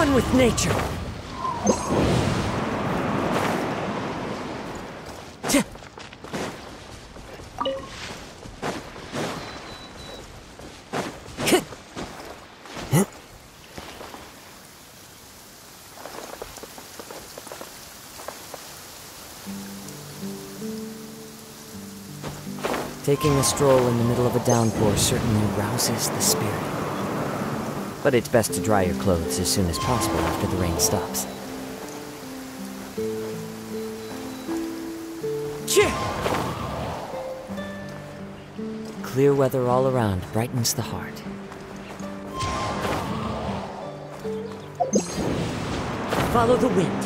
One with nature. Taking a stroll in the middle of a downpour certainly rouses the spirit. But it's best to dry your clothes as soon as possible after the rain stops. Clear weather all around brightens the heart. Follow the wind.